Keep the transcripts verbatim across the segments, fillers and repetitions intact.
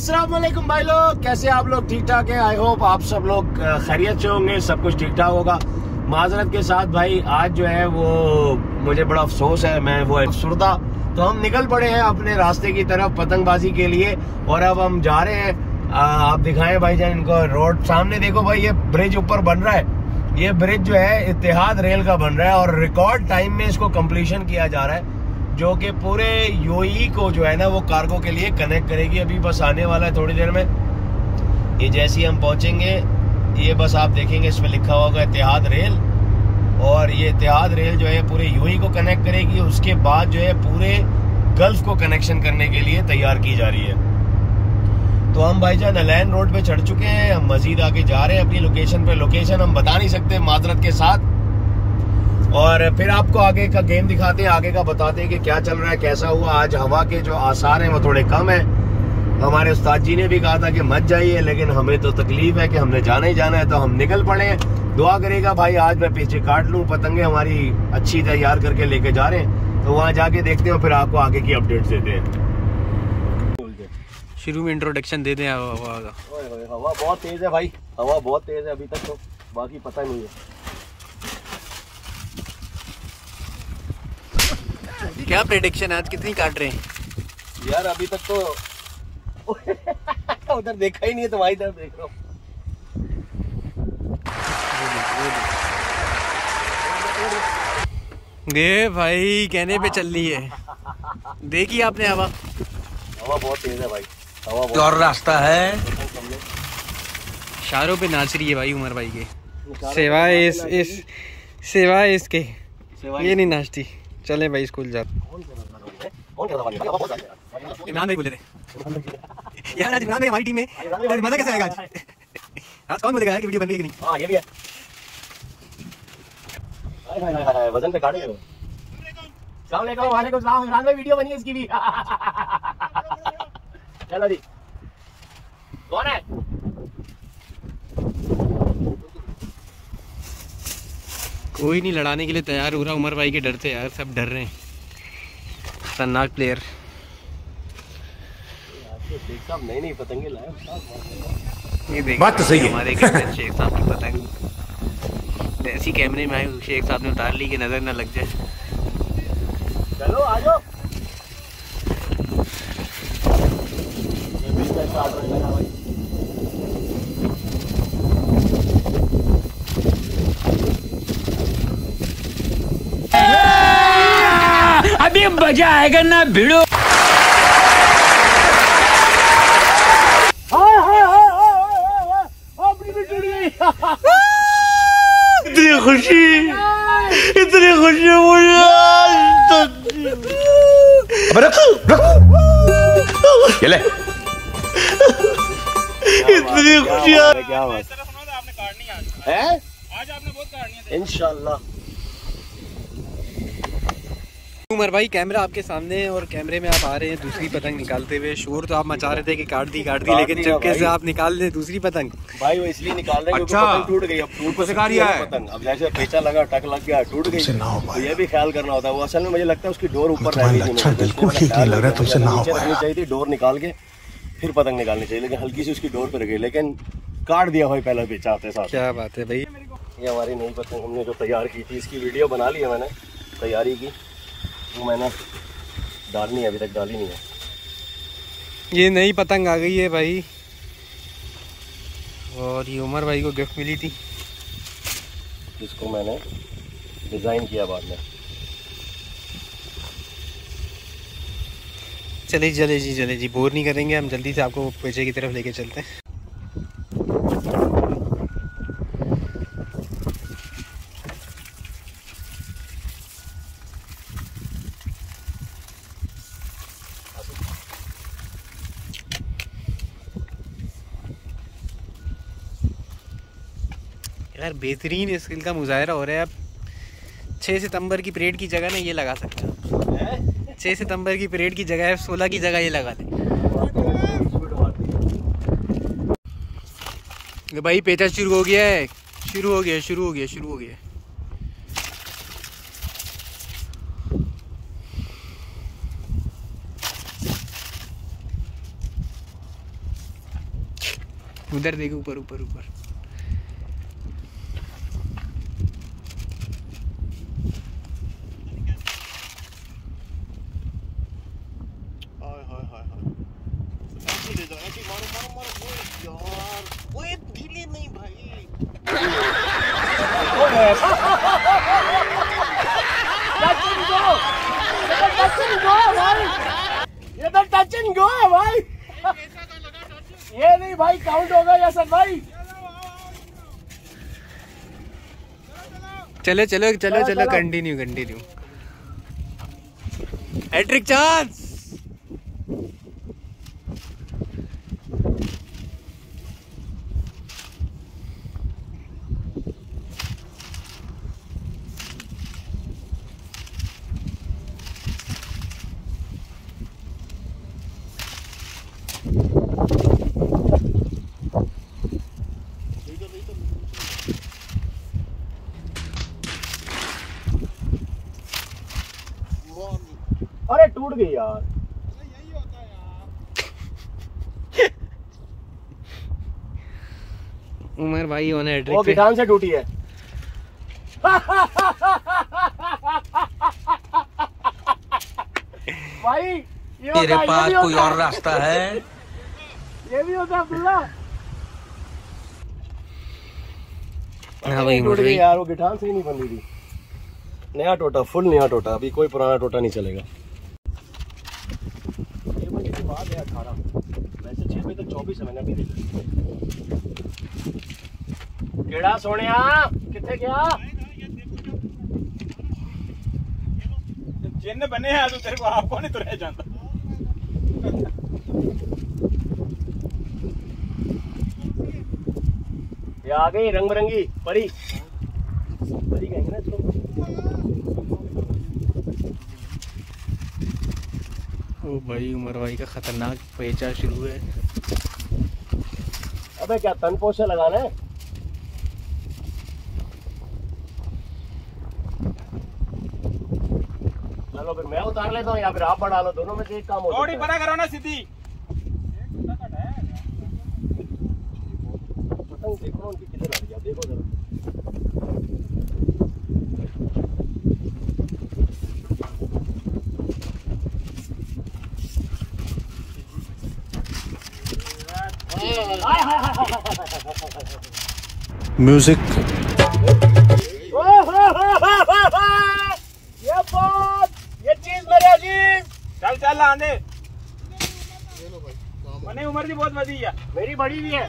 अस्सलाम वालेकुम भाई लोग, कैसे आप लोग? ठीक ठाक हैं? आई होप आप सब लोग खैरियत से होंगे, सब कुछ ठीक ठाक होगा। माजरत के साथ भाई, आज जो है वो मुझे बड़ा अफसोस है, मैं वो अफसुर्दा। तो हम निकल पड़े हैं अपने रास्ते की तरफ पतंगबाजी के लिए, और अब हम जा रहे हैं। आ, आप दिखाएं भाई जान इनको रोड सामने देखो भाई, ये ब्रिज ऊपर बन रहा है। ये ब्रिज जो है इत्तेहाद रेल का बन रहा है और रिकॉर्ड टाइम में इसको कंप्लीशन किया जा रहा है, जो कि पूरे यूएई को जो है ना वो कार्गो के लिए कनेक्ट करेगी। अभी बस आने वाला है थोड़ी देर में। ये जैसे ही हम पहुंचेंगे, ये बस आप देखेंगे इसमें लिखा होगा इत्तेहाद रेल, और ये इत्तेहाद रेल जो है पूरे यूएई को कनेक्ट करेगी। उसके बाद जो है पूरे गल्फ को कनेक्शन करने के लिए तैयार की जा रही है। तो हम भाईजान अलैन रोड पे चढ़ चुके हैं, हम मजीद आगे जा रहे हैं अपनी लोकेशन पे। लोकेशन हम बता नहीं सकते माजरत के साथ, और फिर आपको आगे का गेम दिखाते हैं, आगे का बताते हैं कि क्या चल रहा है, कैसा हुआ। आज हवा के जो आसार हैं वो थोड़े कम है। हमारे उस्ताद जी ने भी कहा था कि मत जाइए, लेकिन हमें तो तकलीफ है कि हमने जाना ही जाना है, तो हम निकल पड़े हैं। दुआ करेगा भाई आज मैं पीछे काट लूँ, पतंगे हमारी अच्छी तैयार करके लेके जा रहे हैं। तो वहाँ जाके देखते हैं, फिर आपको आगे की अपडेट देते हैं। शुरू में इंट्रोडक्शन दे दें हवा का। हवा बहुत तेज है भाई, हवा बहुत तेज है अभी तक, तो बाकी पता नहीं है। क्या प्रेडिक्शन है आज, कितनी काट रहे हैं यार? अभी तक तो उधर देखा ही नहीं है, तुम्हारी तरफ देख रहा हूँ। ये भाई कहने पे चल रही है, देखी आपने हवा? हवा बहुत तेज है भाई, हवा बहुत। और रास्ता है, इशारों पे नाच रही है भाई उमर भाई के, सिवाय इस इस सिवाय इसके ये नहीं नाचती। चले भाई स्कूल जा। इमरान भाई बोले थे यार, आज इमरान भाई हमारी टीम में, मजा कैसे आएगा आज? आज कौन बोलेगा कि वीडियो बन रही है कि नहीं? हाँ ये भी है। हाय हाय हाय, वजन पे काटेंगे। अस्सलाम वालेकुम। वालेकुम सलाम। इमरान भाई वीडियो बनी है इसकी भी। चलो जी, कौन है? कोई नहीं लड़ाने के लिए तैयार हो रहा उमर भाई के डर से यार, सब डर रहे हैं। खतरनाक प्लेयर। नहीं नहीं पतंगे लाए। ये देख बात तो सही है। हमारे कैप्टन शेख साहब की पतंग ऐसी कैमरे में आई, शेख साहब ने उतार ली कि नजर ना लग जाए। चलो आ जाओ। अभी मजा आएगा ना भिड़ो। इतनी खुशी, इतनी खुशी मुझे। अब रखो रखो ये ले। इतनी खुशी क्या बात है? आज आपने बहुत काटनी है इंशाल्लाह। उमर भाई कैमरा आपके सामने है और कैमरे में आप आ रहे हैं दूसरी पतंग निकालते हुए। शोर तो आप मचा रहे थे कि काट दी काट दी, लेकिन चक्के से आप निकाल रहे दूसरी पतंग। भाई वो इसलिए निकाल रहे हैं क्योंकि अच्छा। पतंग टूट गई। अब टूट को सिखा रही है पतंग, अब जैसे पेचा लगा, टक लग गया, टूट गई, तो ये भी ख्याल करना होता है। वो असल में मुझे लगता है उसकी डोर ऊपर रहनी चाहिए, बिल्कुल ठीक नहीं लग रहा है, तुमसे ना हो पाएगा। चाहिए थी डोर निकाल के फिर पतंग निकालनी चाहिए, लेकिन हल्की सी उसकी डोर पर गई, लेकिन काट दिया भाई पहला पेचा आते साथ। क्या बात है भाई। ये हमारी नई पतंग हमने जो तैयार की थी, इसकी वीडियो बना ली है मैंने तैयारी की, वो मैंने डालनी है, अभी तक डाली नहीं है। ये नई पतंग आ गई है भाई, और ये उमर भाई को गिफ्ट मिली थी, जिसको मैंने डिज़ाइन किया बाद में। चले चले जी चले जी, बोर नहीं करेंगे हम, जल्दी से आपको पेचे की तरफ लेके चलते हैं। यार बेहतरीन स्किल का मुजाहरा हो रहा है। अब छः सितंबर की परेड की जगह ना ये लगा सकते हैं, छः सितंबर की परेड की जगह सोलह की जगह ये लगा लें। भाई पेचा शुरू हो गया है, शुरू हो गया शुरू हो गया शुरू हो गया। उधर देखो, ऊपर ऊपर ऊपर। ये तो टच एंड गो है भाई। ये नहीं भाई, काउंट होगा यसद भाई। चलो चलो चलो चलो, कंटिन्यू कंटिन्यू। Hat trick chance. अरे टूट गई यार। यही होता है यार। उमर भाई होने हैट्रिक वो गिटान से टूटी है। भाई ये तेरे होता, पास ये कोई होता और रास्ता है? ये भी होता है अब्दुल्ला। हाँ भाई, टूट गई यार, वो गिटान से ही नहीं बन रही थी। नया टोटा, फुल नया टोटा, अभी कोई पुराना टोटा नहीं चलेगा। छह बजे के बाद है अठारह, वैसे छह बजे तक चौबीस है, मैंने अभी देखा। केड़ा सोनिया कितने गया? जिन्न बने हैं तो तेरे को आपको नहीं तो रह जाता। ये आ गई रंग बिरंगी परी। परी कहेंगे ना इसको। ओ भाई, उमर भाई का खतरनाक पेचा शुरू है। अबे क्या तन पोछे लगाना है? चलो फिर मैं उतार लेता हूँ या फिर आप बढ़ा लो, दोनों में से एक काम हो थोड़ी सकता है। पता करो ना सीधी। पतंग देखो ना उनकी किधर आ रही है, देखो जरा। म्यूजिक। ये बात, ये चीज मेरे अजीज। चल चल आंदे। मने उम्र दी बहुत बड़ी है। मेरी बड़ी भी है।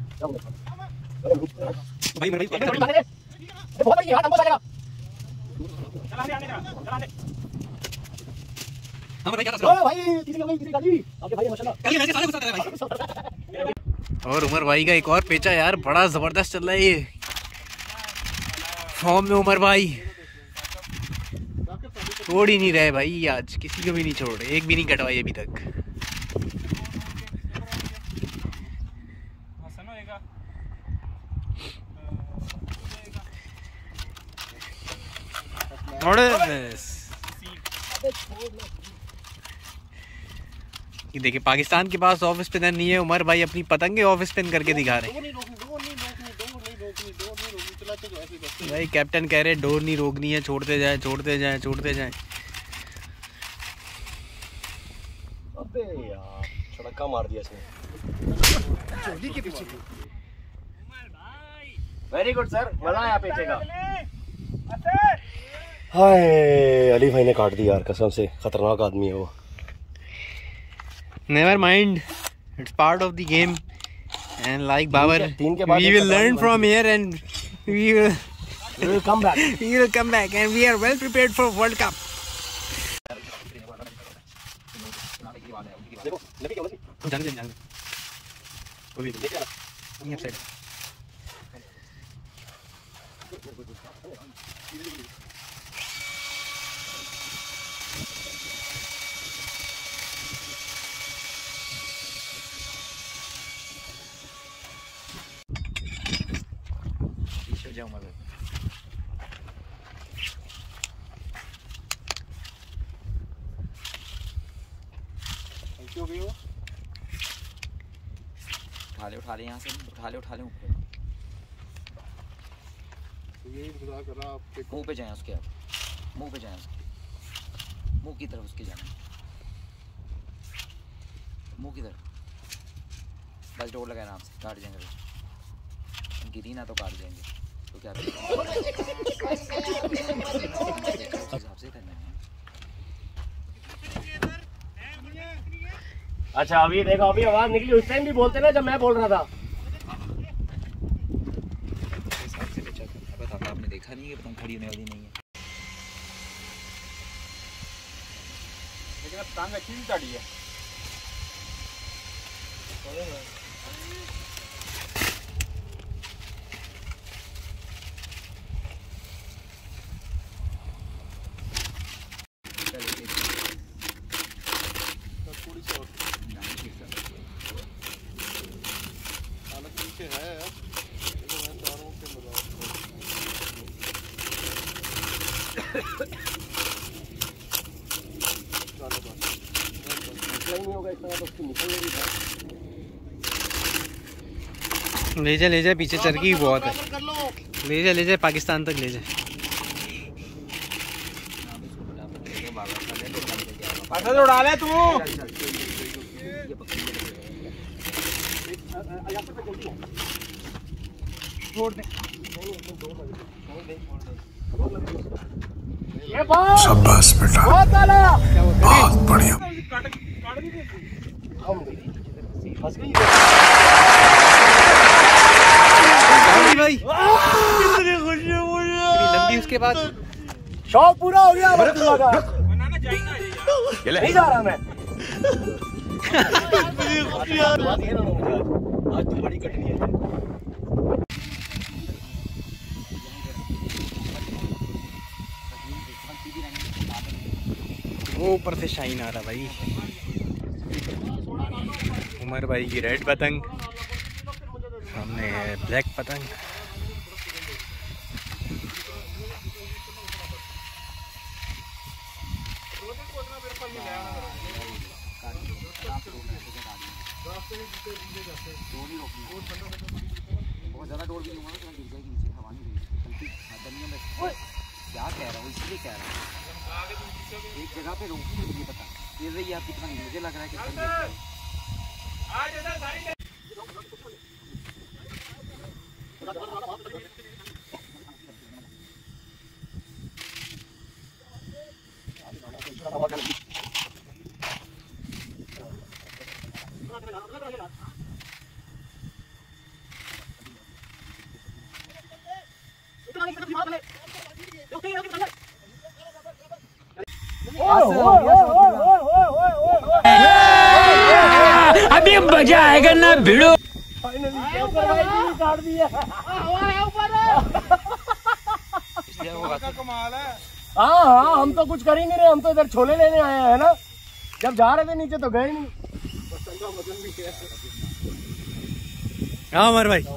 भाई भाई बहुत बड़ी हाथ हमको लगेगा। चल आंदे आंदे चल आंदे। उमर भाई क्या ओ भाई किसी का भाई किसी का जी आपके भाई माशाल्लाह। कल मैंने सारे गुस्सा कर रहा भाई। और उमर भाई का एक और पेचा यार, बड़ा जबरदस्त चल रहा है ये। फॉर्म में उमर भाई छोड़ ही नहीं रहे भाई, आज किसी को भी नहीं छोड़ रहे, एक भी नहीं कटवाई अभी तक। ये देखिए, पाकिस्तान के पास ऑफ स्पिनर नहीं है, उमर भाई अपनी पतंगे ऑफ स्पिन करके दिखा रहे हैं। भाई कैप्टन कह रहे डोर नहीं रोकनी है, छोड़ते जाए छोड़ते जाए छोड़ते जाए। अबे यार छड़का मार दिया इसने। वेरी गुड सर, मजा आया पेचे का। हाय अली भाई ने काट दी यार, कसम से खतरनाक आदमी है वो। Never mind, it's part of the game and like Babar तीन के बाद we will learn from here and we will We will come back. we will come back and we are well prepared for World Cup. देखो लेके क्या बोली? जाने दे जाने दे। वो भी देख यार, ये अपसाइड। पीछे जाओ मगर। हो गई वो उठा ले उठा ले यहाँ से उठा ले उठा ले ऊपर मुँह पे जाए उसके आप मुँह पे जाए उसके मुँह की तरफ उसके जाना मुँह की तरफ बस डोर लगाए आराम से काट जाएंगे गिरी ना तो काट देंगे तो क्या हिसाब से करना है। अच्छा अभी देखो अभी आवाज निकली उस टाइम भी बोलते ना जब मैं बोल रहा था। आपने देखा नहीं है पतंग खड़ी होने वाली नहीं है लेकिन अब टांग अच्छी भी काटी है। ले जा ले जा पीछे चरखी बहुत है ले जा ले जा पाकिस्तान तक ले जा पैसा तो उड़ा ले तू छोड़ दे शाबाश बेटा बहुत बढ़िया काट काट दी फंस गई भाई कितनी खुशी हुई लंबी उसके बाद शौक पूरा हो गया अब्दुल्ला का वरना ना जाई ना यार नहीं जा रहा मैं आज तो बड़ी कटनी है। वो ऊपर से शाइन आ रहा भाई उमर भाई की रेड पतंग सामने है ब्लैक पतंग बहुत ज़्यादा डोर भी नहीं हुआ तो गिर जाएगी नीचे हवा नहीं गई दनिया में क्या कह रहा हूँ इसलिए कह रहा हूँ एक जगह पे रोकी मुझे पता गिर रही है आप कितना मुझे लग रहा है कि अभी मजा आएगा ना भिड़ो कमाल है। हाँ हाँ हम तो कुछ कर ही नहीं रहे हम तो इधर छोले लेने आए हैं ना जब जा रहे थे नीचे तो गए नहीं। हाँ उमर भाई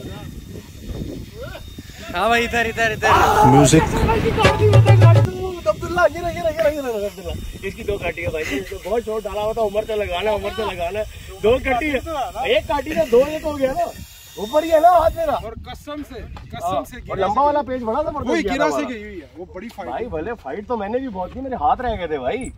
हाँ भाई इधर इधर इधर म्यूजिक अब्दुल्ला ये रहा, ये रहा, ये रहा, ये रहा, अब्दुल्ला इसकी दो काटी है भाई तो बहुत शॉट डाला हुआ था उमर से लगाना उमर से लगाना दो काटी है एक काटी है दो एक हो गया ना ऊपर ही है ना हाथ मेरा और कसम से कसम से और लंबा वाला पेज बड़ा था वही गिरा से गई हुई है वो बड़ी फाइट भाई भले फाइट तो मैंने भी बहुत की मेरे हाथ रह गए थे भाई।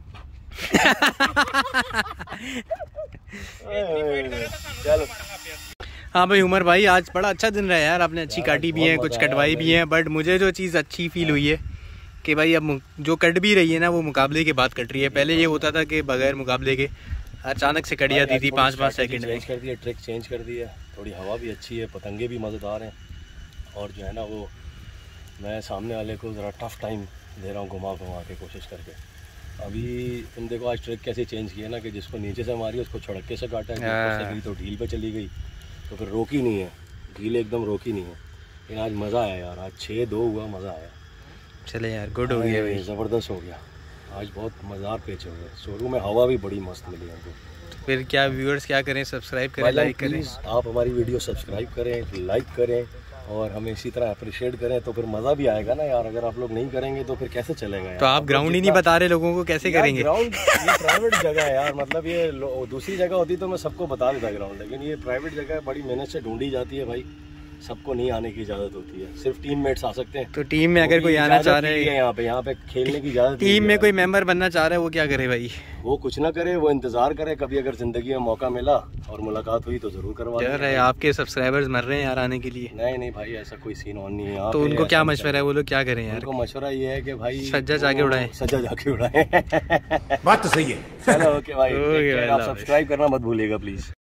चलो हाँ भाई उमर भाई आज बड़ा अच्छा दिन रहा है यार आपने अच्छी काटी भी है कुछ कटवाई भी है बट मुझे जो चीज़ अच्छी फील हुई है कि भाई अब जो कट भी रही है ना वो मुकाबले के बाद कट रही है। पहले ये होता था कि बगैर मुकाबले के अचानक से कट जाती थी पाँच पाँच सेकंड में। चेंज कर दिया ट्रिक चेंज कर दिया थोड़ी हवा भी अच्छी है पतंगे भी मज़ेदार हैं और जो है ना वो मैं सामने वाले को ज़रा टफ टाइम दे रहा हूँ घुमा घुमा के कोशिश करके। अभी तुम देखो आज ट्रिक कैसे चेंज किया ना कि जिसको नीचे से मारी उसको छड़के से काटा है गई तो ढील पे चली गई तो फिर रोकी नहीं है ढील एकदम रोकी नहीं है। लेकिन आज मज़ा आया यार आज छः दो हुआ मज़ा आया। चले यार गुड हो गया भाई ज़बरदस्त हो गया आज बहुत मज़ेदार पेच हो गए शुरू में हवा भी बड़ी मस्त मिली हमको। तो फिर क्या व्यूअर्स क्या करें सब्सक्राइब करें लाइक करें आप हमारी वीडियो सब्सक्राइब करें लाइक करें और हमें इसी तरह अप्रिशिएट करें तो फिर मज़ा भी आएगा ना यार। अगर आप लोग नहीं करेंगे तो फिर कैसे चलेगा यार। तो आप ग्राउंड ही नहीं बता रहे लोगों को, कैसे करेंगे? ग्राउंड ये प्राइवेट जगह है यार, मतलब ये दूसरी जगह होती तो मैं सबको बता देता ग्राउंड, लेकिन ये प्राइवेट जगह है, बड़ी मेहनत से ढूंढी जाती है भाई, सबको नहीं आने की इजाजत होती है, सिर्फ टीम मेट्स आ सकते हैं। तो टीम में अगर कोई आना चाह रहा है यहाँ पे यहाँ पे खेलने की इजाजत, टीम में कोई मेंबर बनना चाह रहा है, वो क्या करे भाई? वो कुछ ना करे, वो इंतजार करे, कभी अगर जिंदगी में मौका मिला और मुलाकात हुई तो जरूर करवा यार है, आपके सब्सक्राइबर्स मर रहे हैं यार आने के लिए। नहीं नहीं भाई, ऐसा कोई सीन ऑन नहीं है यहाँ। तो उनको क्या मशवरा है, वो लोग क्या करें यार? उनको मशवरा ये है कि भाई सज्जा जाके उड़ाएं, सज्जा जाके उड़ाएं। बात तो सही है। चलो ओके भाई, ओके भाई, आप सब्सक्राइब करना मत भूलिएगा प्लीज।